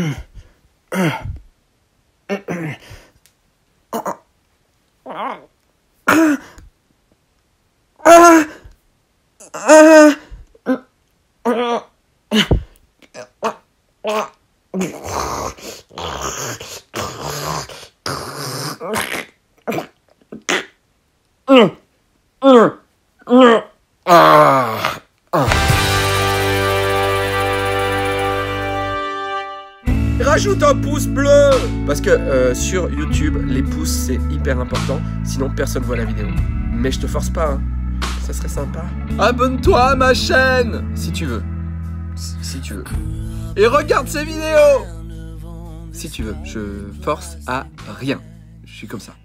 Rajoute un pouce bleu parce que sur YouTube, les pouces c'est hyper important, sinon personne voit la vidéo. Mais je te force pas, hein. Ça serait sympa. Abonne-toi à ma chaîne si tu veux. Si tu veux. Et regarde ces vidéos si tu veux. Je force à rien. Je suis comme ça.